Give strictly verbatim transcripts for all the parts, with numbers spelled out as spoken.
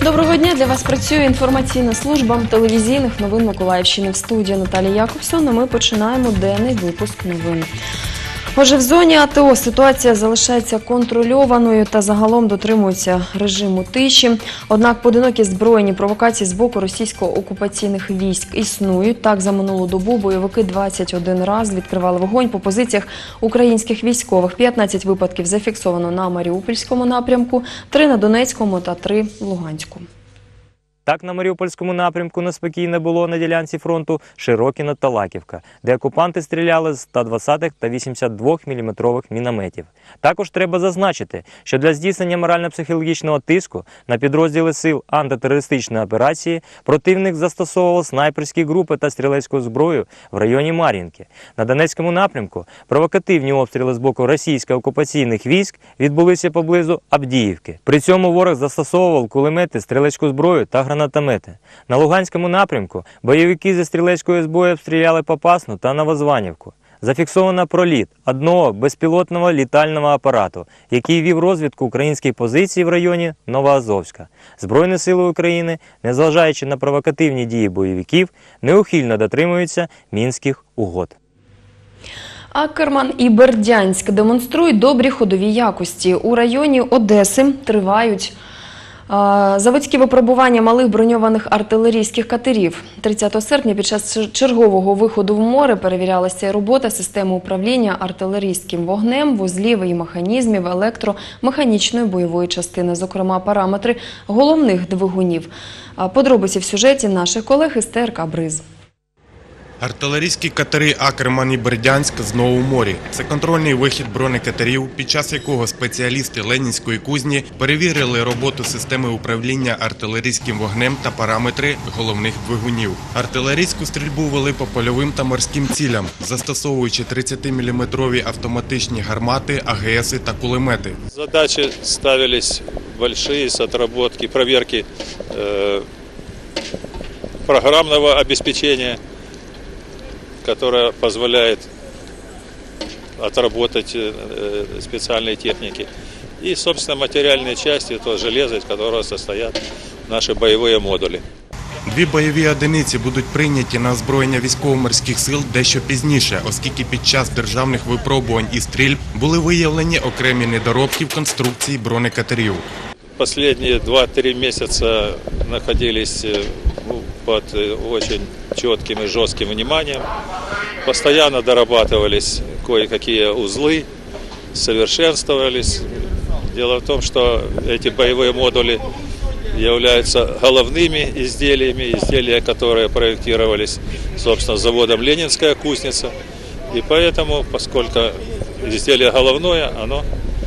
Доброго дня! Для вас працює інформаційна служба телевізійних новин Миколаївщини. В студії Наталія Якобсон, а ми починаємо денний випуск новин. Отже, в зоні АТО ситуація залишається контрольованою та загалом дотримується режиму тиші. Однак поодинокі збройні провокації з боку російсько-окупаційних військ існують. Так, за минулу добу бойовики двадцять один раз відкривали вогонь по позиціях українських військових. п'ятнадцять випадків зафіксовано на Маріупольському напрямку, три на Донецькому та три в Луганську. Так, на Маріупольському напрямку неспокійно було на ділянці фронту Широкіно-Талаківка, де окупанти стріляли з ста двадцятих та вісімдесят двох міліметрових мінометів. Також треба зазначити, що для здійснення морально-психологічного тиску на підрозділи сил антитерористичної операції противник застосовував снайперські групи та стрілецьку зброю в районі Мар'їнки. На Донецькому напрямку провокативні обстріли з боку російсько-окупаційних військ відбулися поблизу Авдіївки. При цьому ворог застосовував кулемети, стрілецьку зброю та гранатомети. На Луганському напрямку бойовики зі стрілецької зброї обстріляли Попасну та Новозванівку. Зафіксовано проліт одного безпілотного літального апарату, який вів розвідку українських позицій в районі Новоазовська. Збройні сили України, незважаючи на провокативні дії бойовиків, неухильно дотримуються Мінських угод. Акерман і Бердянськ демонструють добрі ходові якості. У районі Одеси тривають заводські випробування малих броньованих артилерійських катерів. тридцятого серпня під час чергового виходу в море перевірялася робота системи управління артилерійським вогнем, вузлів і механізмів електромеханічної бойової частини, зокрема параметри головних двигунів. Подробиці в сюжеті наших колег із Т Р К «Бриз». Артилерійські катери «Акерман» і «Бердянськ» знову в морі. Це контрольний вихід бронекатерів, під час якого спеціалісти Ленінської кузні перевірили роботу системи управління артилерійським вогнем та параметри головних двигунів. Артилерійську стрільбу вели по польовим та морським цілям, застосовуючи тридцятиміліметрові автоматичні гармати, А Г С та кулемети. Задачі ставились великі з отработки, перевірки э, программного обеспечения, которая позволяет отработать специальные техники. И, собственно, материальные части, то железо, из которого состоят наши боевые модули. Дві бойові одиниці будуть прийняті на озброєння військово-морських сил дещо пізніше, оскільки під час державних випробувань і стрільб були виявлені окремі недоробки в конструкції бронекатерів. Последние два-три месяца находились под очень четким и жестким вниманием. Постоянно дорабатывались кое-какие узлы, совершенствовались. Дело в том, что эти боевые модули являются головными изделиями, изделия, которые проектировались, собственно, заводом «Ленинская кузница». И поэтому, поскольку изделие головное, оно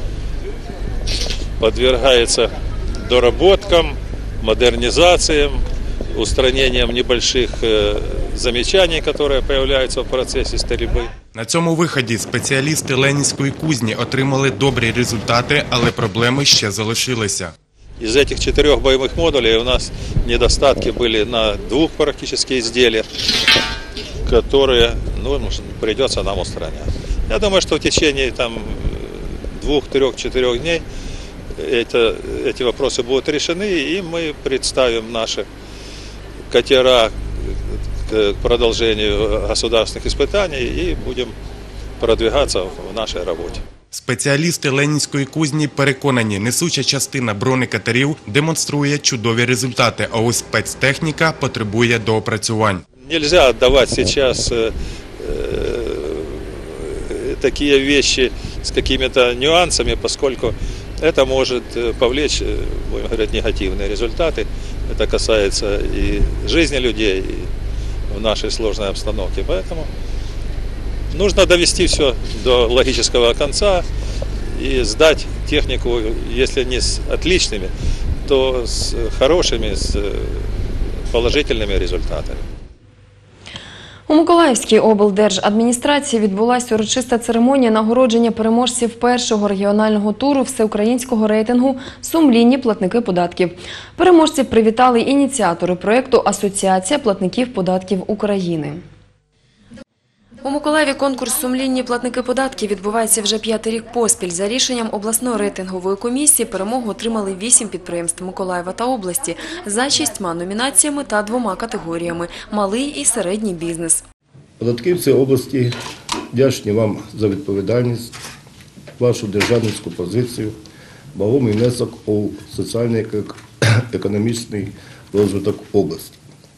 подвергается доработкам, модернизациям, устранением небольших замечаний, которые появляются в процессе стрельбы. На цьому виході спеціалісти Ленінської кузні отримали добрі результати, але проблеми ще залишилися. Из этих четырех боевых модулей у нас недостатки были на двух практически изделиях, которые, ну, придется нам устранять. Я думаю, что в течение там двух, трех, четырех дней это, эти вопросы будут решены, и мы представим наши катера к продолжению государственных испытаний и будем продвигаться в нашей работе. Спеціалісти Ленінської кузні переконані, несуча частина бронекатерів демонструє чудові результати, а ось спецтехніка потребує доопрацювань. Нельзя отдавать сейчас э, такие вещи с какими-то нюансами, поскольку это может повлечь, будем говорить, негативные результаты. Это касается и жизни людей, и в нашей сложной обстановке. Поэтому нужно довести все до логического конца и сдать технику, если не с отличными, то с хорошими, с положительными результатами. У Миколаївській облдержадміністрації відбулася урочиста церемонія нагородження переможців першого регіонального туру всеукраїнського рейтингу «Сумлінні платники податків». Переможців привітали ініціатори проєкту «Асоціація платників податків України». У Миколаєві конкурс «Сумлінні платники податків» відбувається вже п'ятий рік поспіль. За рішенням обласної рейтингової комісії перемогу отримали вісім підприємств Миколаєва та області за шістьма номінаціями та двома категоріями – малий і середній бізнес. Податківці області вдячні вам за відповідальність, вашу державницьку позицію, вагомий внесок у соціальний економічний розвиток області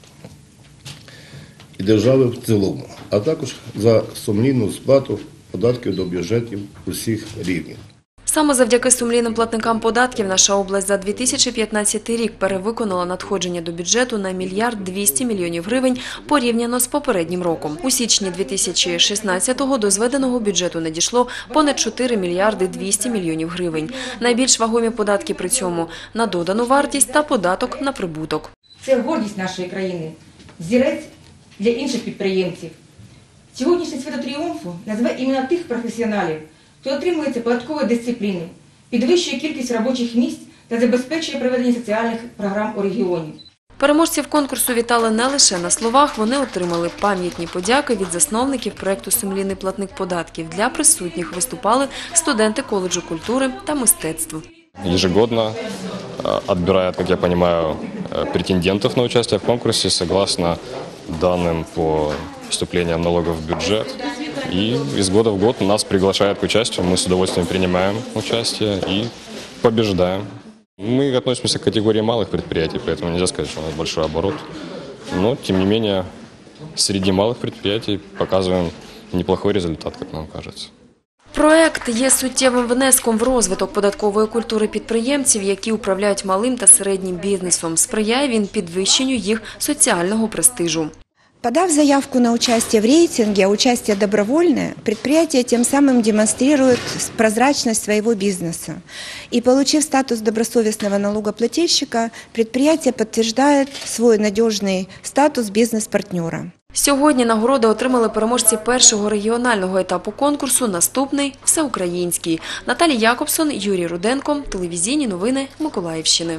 і держави в цілому, а також за сумлінну сплату податків до бюджетів усіх рівнів. Саме завдяки сумлінним платникам податків наша область за дві тисячі п'ятнадцятий рік перевиконала надходження до бюджету на мільярд двісті мільйонів гривень порівняно з попереднім роком. У січні дві тисячі шістнадцятого до зведеного бюджету надійшло понад чотири мільярди двісті мільйонів гривень. Найбільш вагомі податки при цьому – на додану вартість та податок на прибуток. Це гордість нашої країни, зірець для інших підприємців. Сьогоднішнє свято тріумфу назве іменно тих професіоналів, хто отримується податкової дисципліни, підвищує кількість робочих місць та забезпечує проведення соціальних програм у регіоні. Переможців конкурсу вітали не лише на словах, вони отримали пам'ятні подяки від засновників проєкту «Сумлінний платник податків». Для присутніх виступали студенти коледжу культури та мистецтв. Ежегодно отбирают, как я понимаю, претендентов на участие в конкурсе согласно данным по поступлениям налогов в бюджет. И из года в год нас приглашают к участию, мы с удовольствием принимаем участие и побеждаем. Мы относимся к категории малых предприятий, поэтому нельзя сказать, что у нас большой оборот. Но, тем не менее, среди малых предприятий показываем неплохой результат, как нам кажется. Проект є суттєвим внеском в розвиток податкової культури підприємців, які управляють малим та середнім бізнесом. Сприяє він підвищенню їх соціального престижу. Подав заявку на участие в рейтинге, а участие добровольное, предприятие тем самым демонстрирует прозрачность своего бизнеса. И получив статус добросовестного налогоплательщика, предприятие подтверждает свой надежный статус бизнес-партнера. Сьогодні нагороди отримали переможці першого регіонального етапу конкурсу, наступний – всеукраїнський. Наталія Якобсон, Юрій Руденко, телевізійні новини Миколаївщини.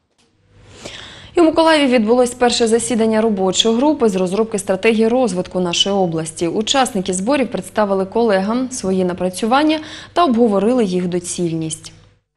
І у Миколаєві відбулось перше засідання робочої групи з розробки стратегії розвитку нашої області. Учасники зборів представили колегам свої напрацювання та обговорили їх доцільність.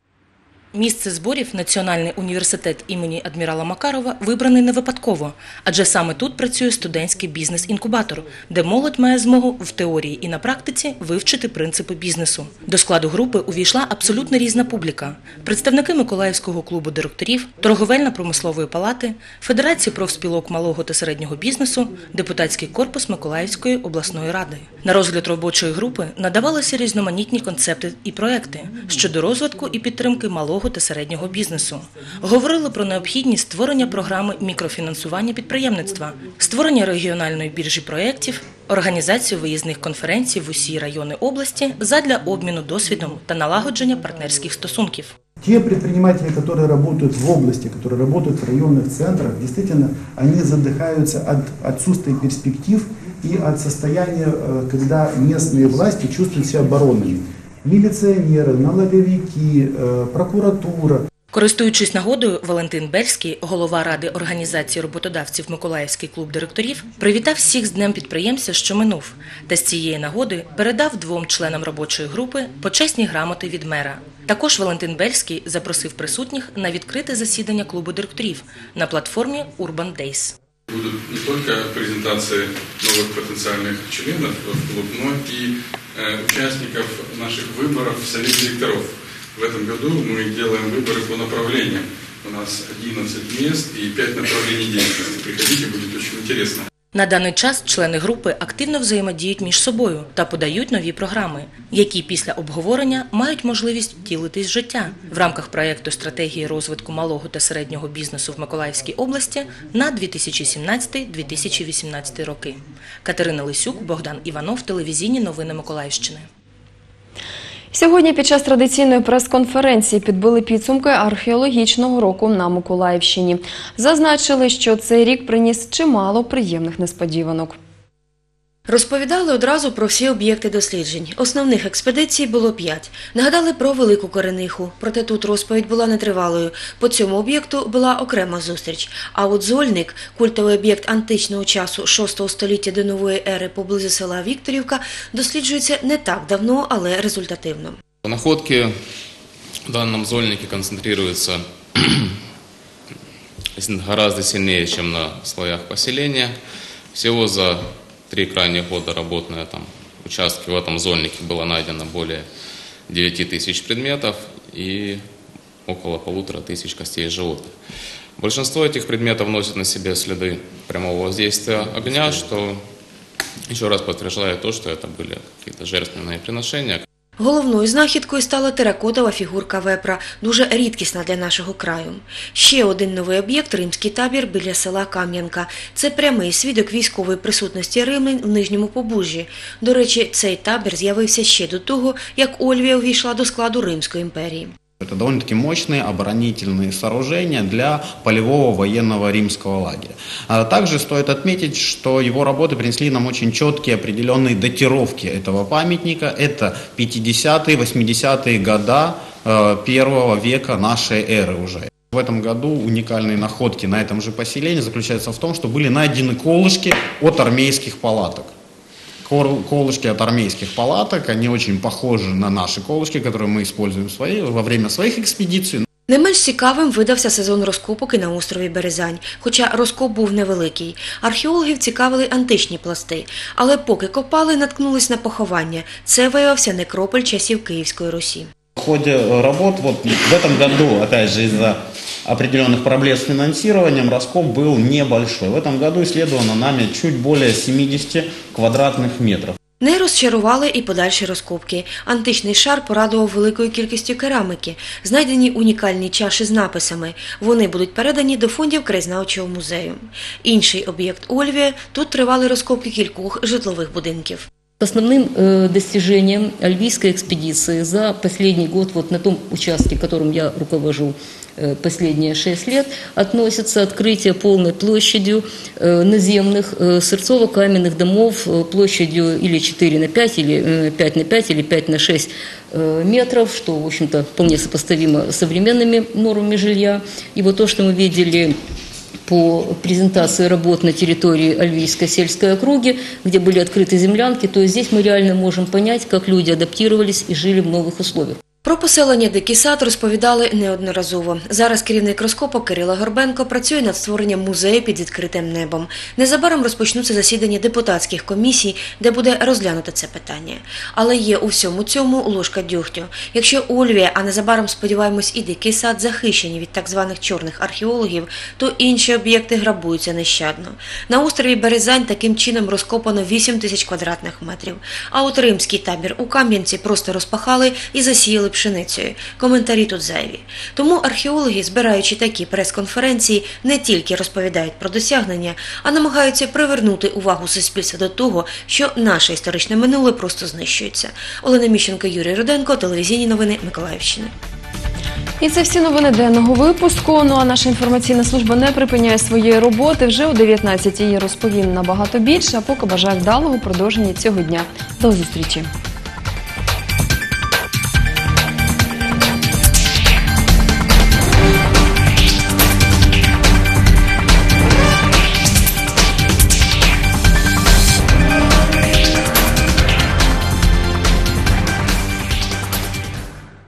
Місце зборів Національний університет імені адмірала Макарова вибраний не випадково, адже саме тут працює студентський бізнес-інкубатор, де молодь має змогу в теорії і на практиці вивчити принципи бізнесу. До складу групи увійшла абсолютно різна публіка – представники Миколаївського клубу директорів, торговельно-промислової палати, Федерації профспілок малого та середнього бізнесу, депутатський корпус Миколаївської обласної ради. На розгляд робочої групи надавалися різноманітні концепти і проекти щодо розвитку і підтримки малого та середнього бізнесу. Говорили про необхідність створення програми мікрофінансування підприємництва, створення регіональної біржі проєктів, організацію виїзних конференцій в усі райони області задля обміну досвідом та налагодження партнерських стосунків. Те предприниматели, которые работают в области, которые работают в районных центрах, действительно, они задыхаются от отсутствия перспектив и от состояния, когда местные власти чувствуют себя оборонными. Міліціонери, налоговики, прокуратура. Користуючись нагодою, Валентин Бельський, голова Ради організації роботодавців Миколаївський клуб директорів, привітав всіх з Днем підприємця, що минув, та з цієї нагоди передав двом членам робочої групи почесні грамоти від мера. Також Валентин Бельський запросив присутніх на відкрите засідання клубу директорів на платформі Urban Days. Будут не только презентации новых потенциальных членов в клуб, но и э, участников наших выборов в Совет директоров. В этом году мы делаем выборы по направлениям. У нас одиннадцать мест и пять направлений деятельности. Приходите, будет очень интересно. На даний час члени групи активно взаємодіють між собою та подають нові програми, які після обговорення мають можливість втілитись в життя в рамках проєкту стратегії розвитку малого та середнього бізнесу в Миколаївській області на дві тисячі сімнадцятий - дві тисячі вісімнадцятий роки. Катерина Лисюк, Богдан Іванов, телевізійні новини Миколаївщини. Сьогодні під час традиційної прес-конференції підбили підсумки археологічного року на Миколаївщині. Зазначили, що цей рік приніс чимало приємних несподіванок. Розповідали одразу про всі об'єкти досліджень. Основних експедицій було п'ять. Нагадали про Велику Корениху. Проте тут розповідь була нетривалою. По цьому об'єкту була окрема зустріч. А от Зольник, культовий об'єкт античного часу шостого століття до нової ери поблизу села Вікторівка, досліджується не так давно, але результативно. Находки в данном Зольнике концентрируются гораздо сильнее, чем на слоях поселения. Всего за три крайних года работы на этом участке в этом Зольнике было найдено более девяти тысяч предметов и около полутора тысяч костей животных. Большинство этих предметов носит на себе следы прямого воздействия огня, что еще раз подтверждает то, что это были какие-то жертвенные приношения. Головною знахідкою стала теракотова фігурка вепра, дуже рідкісна для нашого краю. Ще один новий об'єкт – римський табір біля села Кам'янка. Це прямий свідок військової присутності римлян в Нижньому Побужжі. До речі, цей табір з'явився ще до того, як Ольвія увійшла до складу Римської імперії. Это довольно-таки мощные оборонительные сооружения для полевого военного римского лагеря. А также стоит отметить, что его работы принесли нам очень четкие определенные датировки этого памятника. Это пятидесятые, восьмидесятые года первого века нашей эры уже. В этом году уникальные находки на этом же поселении заключаются в том, что были найдены колышки от армейских палаток. Колышки от армейских палаток, они очень похожи на наши колышки, которые мы используем свои, во время своих экспедиций. Не менш цікавим видався сезон розкопок і на острові Березань, хоча розкоп був невеликий. Археологів цікавили античні пласти, але поки копали, наткнулись на поховання. Це виявився некрополь часів Київської Русі. В ходе работ вот в этом году, опять же, из-за определенных проблем с финансированием, раскоп был небольшой. В этом году исследовано нами чуть более семидесяти квадратных метров. Не розчарували і подальші розкопки. Античний шар порадував великою кількістю кераміки. Знайдені унікальні чаші з написами. Вони будуть передані до фондів краєзнавчого музею. Інший об'єкт Ольвія – тут тривали розкопки кількох житлових будинків. Основным э, достижением альвийской экспедиции за последний год, вот на том участке, которым я руковожу э, последние шесть лет, относится открытие полной площадью э, наземных э, сырцово-каменных домов э, площадью или четыре на пять, или э, пять на пять, или пять на шесть э, метров, что, в общем-то, вполне сопоставимо с современными нормами жилья. И вот то, что мы видели по презентации работ на территории Альвийской сельской округи, где были открыты землянки, то здесь мы реально можем понять, как люди адаптировались и жили в новых условиях. Про поселення Дикий Сад розповідали неодноразово. Зараз керівник розкопок Кирило Горбенко працює над створенням музею під відкритим небом. Незабаром розпочнуться засідання депутатських комісій, де буде розглянуто це питання. Але є у всьому цьому ложка дьогтю. Якщо Ольвія, а незабаром, сподіваємось, і Дикий Сад захищені від так званих чорних археологів, то інші об'єкти грабуються нещадно. На острові Березань таким чином розкопано вісім тисяч квадратних метрів. А от римський табір у Кам'янці просто розпахали і засіяли пшеницею. Коментарі тут зайві. Тому археологи, збираючи такі прес-конференції, не тільки розповідають про досягнення, а намагаються привернути увагу суспільства до того, що наше історичне минуле просто знищується. Олена Міщенко, Юрій Руденко, телевізійні новини Миколаївщини. І це всі новини денного випуску. Ну а наша інформаційна служба не припиняє своєї роботи. Вже о дев'ятнадцятій її розповім набагато більше, а поки бажаю вдалого продовження цього дня. До зустрічі.